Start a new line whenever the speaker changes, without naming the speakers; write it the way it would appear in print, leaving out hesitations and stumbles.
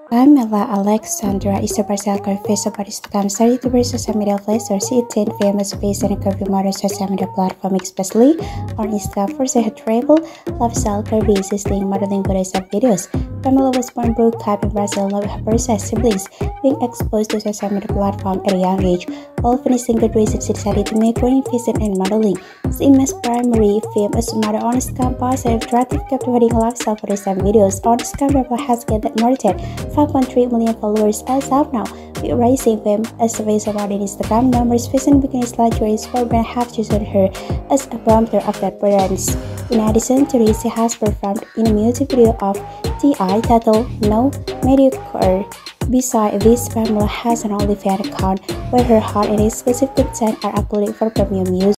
Pamela Alexandra is a versatile curvy somebody becomes 32 social media influencer. She is 10 famous face and curvy modern social media platform, especially on Instagram for her travel, lifestyle, curvy, existing modeling photos and videos. Pamela was born broke type in Brazil, loving her first siblings, being exposed to social media platform at a young age. While finishing graduation, she decided to make career in fashion and modeling. She immersed primary fame as a model on Instagram, positive, attractive, captivating lifestyle photos and videos. On Instagram, Pamela has gained more than 5.3 million followers as of now, with rising fame as a face of on Instagram. Numerous fashion bikinis lingerie for brand have chosen her as a promoter of that brands. In addition to this, she has performed in a music video of T.I. titled No Mediocre. Besides this, Pamela has an OnlyFans account where her hot and exclusive content are uploaded for premium use.